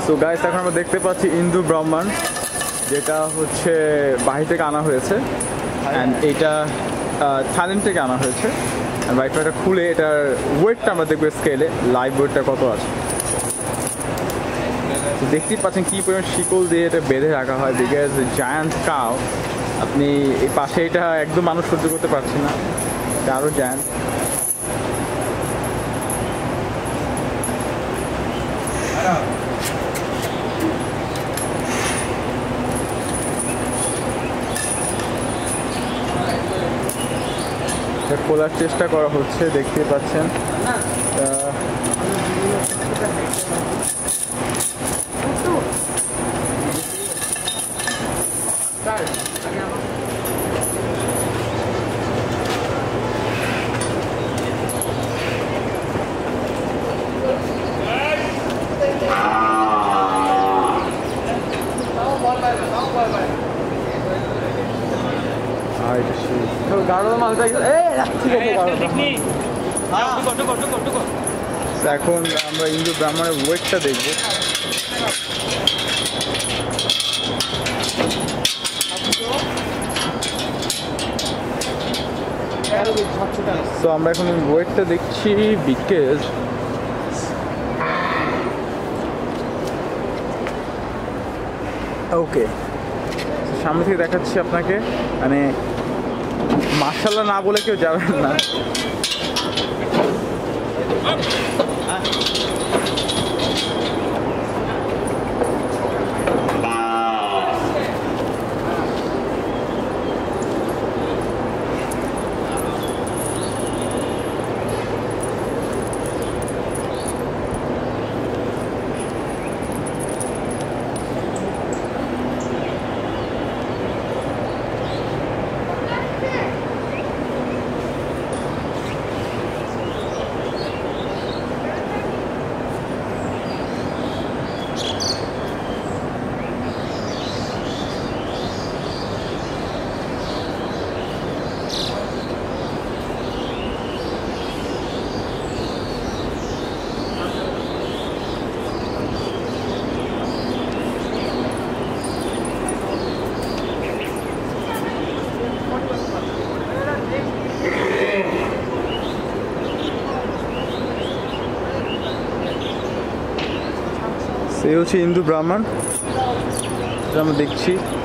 So guys, এখন আমরা দেখতে পাচ্ছি ইন্দো ব্রাহ্মণ, যেটা হচ্ছে বাহির থেকে আনা হয়েছে অ্যান্ড এইটা থাইল্যান্ড থেকে আনা হয়েছে। আর বাইকটা খুলে এটার ওয়েটটা আমরা দেখবো স্কেলে, লাইভ ওয়েটটা কত আছে। দেখতেই পাচ্ছেন কী পরিমাণ শিকল দিয়ে এটা বেঁধে রাখা হয়, বিকজ জায়ান্ট কাউ। আপনি এই পাশে এটা একদম মানুষ সহ্য করতে পারছে না, এটা আরও জায়ান্ট। খোলার চেষ্টা করা হচ্ছে, দেখতে পাচ্ছেন। এখন আমরা ইন্দো ব্রাহ্মণের ওয়েটটা দেখব। তো আমরা এখন ওয়েটটা দেখছি, বিকজ ওকে সামনে থেকে দেখাচ্ছি আপনাকে, মানে মাশাআল্লাহ না বলে কেউ যাবেন না। এই হচ্ছে ইন্দো ব্রাহ্মণ, যেটা আমরা দেখছি।